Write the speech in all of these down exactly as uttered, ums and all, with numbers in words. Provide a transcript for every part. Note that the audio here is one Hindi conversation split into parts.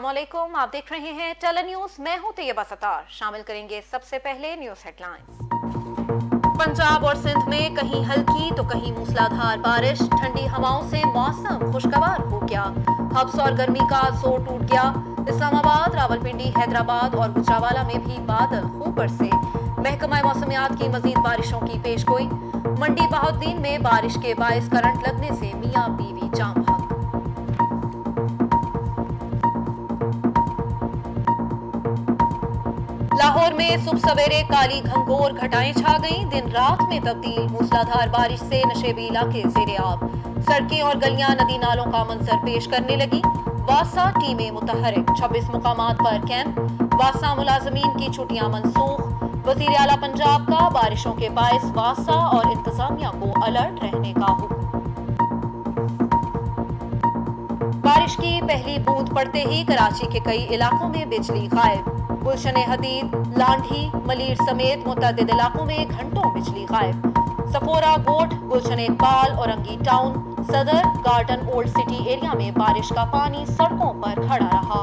अस्सलामुअलैकुम, आप देख रहे हैं टेली न्यूज। मैं हूं तैयबा सतार। शामिल करेंगे सबसे पहले न्यूज हेडलाइंस। पंजाब और सिंध में कहीं हल्की तो कहीं मूसलाधार बारिश, ठंडी हवाओं से मौसम खुशगवार हो गया। हब्स और गर्मी का जोर टूट गया। इस्लामाबाद, रावलपिंडी, हैदराबाद और गुजरावाला में भी बादल खूब बरसे। महकमा मौसमियात की मजीद बारिशों की पेशगोई। मंडी बहाउद्दीन में बारिश के बायस करंट लगने से मियां बीवी जाम बहक। लाहौर में सुबह सवेरे काली घंघोर घटाएं छा गईं। दिन रात में तब्दील मूसलाधार बारिश से नशेबी इलाके ज़ेरे आब। सड़कें और गलियां नदी नालों का मंजर पेश करने लगी। वासा टीमें मुतहरिक, छब्बीस मुकामात पर कैंप। वासा मुलाजमीन की छुट्टियां मनसूख। वजीर आला पंजाब का बारिशों के बायस वासा और इंतजामिया को अलर्ट रहने का हुक्म। बारिश की पहली बूंद पड़ते ही कराची के कई इलाकों में बिजली गायब। गुलशन हदीद, लांढी, मलीर समेत मुतअद्दिद इलाकों में घंटों बिजली गायब। Safora, Goth, Gulshan Iqbal, Orangi town, Saddar, garden, old city area में बारिश का पानी सड़कों पर खड़ा रहा।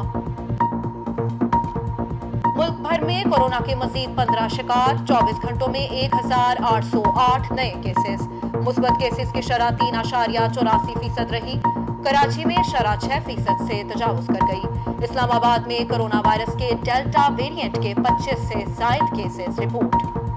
मुल्क भर में कोरोना के मजीद पंद्रह शिकार। चौबीस घंटों में एक हजार आठ सौ आठ नए केसेस। मुस्बत केसेस की शरह तीन आशारिया चौरासी फीसद रही। कराची में शरह छह फीसद से तजावुज कर गई। इस्लामाबाद में कोरोना वायरस के डेल्टा वेरिएंट के पच्चीस से जायद केसेस रिपोर्ट।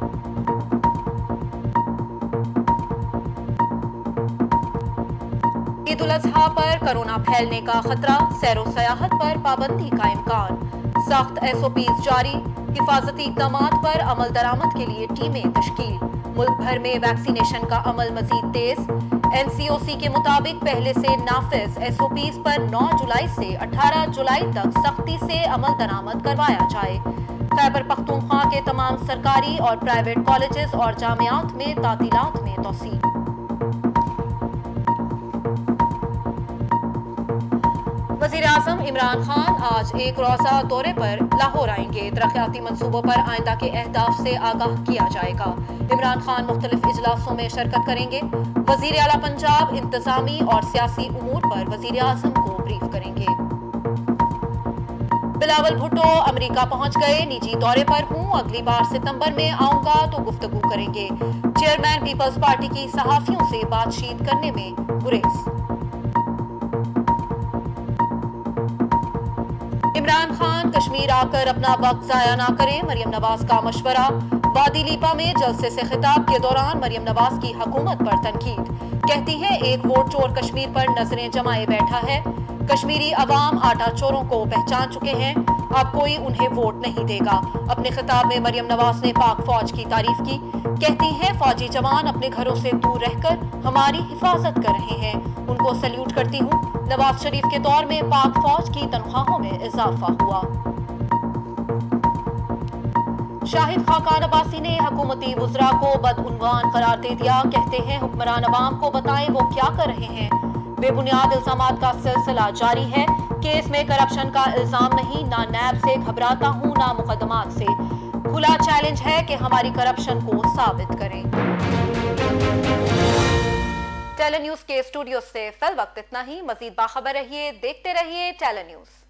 ईद उल अजहा पर कोरोना फैलने का खतरा। सैरो सयाहत पर पाबंदी का इम्कान। सख्त एस ओ पीज जारी। हिफाजती इक़दामात पर अमल दरामद के लिए टीमें तश्कील। मुल्क भर में वैक्सीनेशन का अमल मजीद तेज। एन सी ओ सी के मुताबिक पहले से नाफिज एस ओ पीज पर नौ जुलाई से अठारह जुलाई तक सख्ती से अमल दरामद करवाया जाए। खैबर पख्तूनख्वा के तमाम सरकारी और प्राइवेट कॉलेजेस और जामियात में तातीलात में तोसी। वज़ीर आज़म इमरान खान आज एक रोज़ा दौरे पर लाहौर आएंगे। तरक्याती मंसूबों पर आइंदा के अहदाफ से आगाह किया जाएगा। इमरान खान मुख्तलिफ इजलासों में शिरकत करेंगे। वज़ीर आला पंजाब इंतजामी और सियासी उमूर पर वज़ीर आज़म को ब्रीफ करेंगे। बिलावल भुट्टो अमेरिका पहुंच गए। निजी दौरे पर हूं, अगली बार सितंबर में आऊंगा तो गुफ्तगू करेंगे। चेयरमैन पीपल्स पार्टी की सहाफियों से बातचीत करने में गुरेज। इमरान खान कश्मीर आकर अपना वक्त जाया ना करें, मरियम नवाज का मशवरा। वादी लीपा में जलसे से खिताब के दौरान मरियम नवाज की हुकूमत पर तनकीद। कहती है एक वोट चोर कश्मीर पर नजरें जमाए बैठा है। कश्मीरी अवाम आटा चोरों को पहचान चुके हैं, अब कोई उन्हें वोट नहीं देगा। अपने खिताब में मरियम नवाज ने पाक फौज की तारीफ की। कहती हैं फौजी जवान अपने घरों से दूर रहकर हमारी हिफाजत कर रहे हैं, उनको सैल्यूट करती हूँ। नवाज शरीफ के दौर में पाक फौज की तनख्वाहों में इजाफा हुआ। शाहिद खाकान अब्बासी ने हुकूमती वुज़रा को बदउनवान करार दे दिया। कहते हैं हुक्मरान अवाम को बताएं वो क्या कर रहे हैं। बेबुनियाद इल्जामात का सिलसिला जारी है। केस में करप्शन का इल्जाम नहीं, ना नैब से घबराता हूँ ना मुकदमात से। खुला चैलेंज है कि हमारी करप्शन को साबित करें। टेली न्यूज के स्टूडियो से फिल वक्त इतना ही। मजीद बाखबर रहिए, देखते रहिए टेली न्यूज।